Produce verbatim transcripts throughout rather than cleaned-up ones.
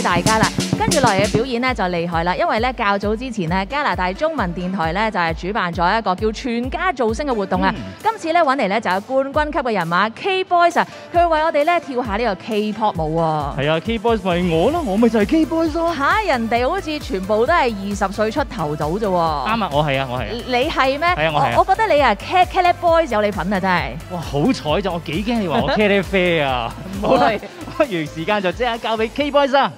大家啦。跟住落嚟嘅表演咧就厲害啦，因為咧較早之前咧加拿大中文電台咧就係主辦咗一個叫全家造星嘅活動啊。 嗯、 今次咧揾嚟咧就有冠軍級嘅人馬 K-Boys 啊，佢會為我哋咧跳下呢個 K-pop 舞喎。 係啊 ，K-Boys 咪我咯，我咪就係 K-Boys 咯。 嚇，人哋好似全部都係二十歲出頭到啫喎。 啱啊，我係啊，我係。 你係咩？ 係啊，我係、啊。 我覺得你啊 Cat Cat Boys 有你份啊，真係。 哇，好彩就我幾驚你話我 Cat Fair 啊！好啦，不如時間就即刻交俾 K-Boys 啊！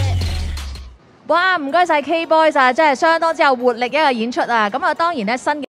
哇，唔該晒 K-Boys 啊，真係相當之有活力一個演出啊！咁啊，當然咧新嘅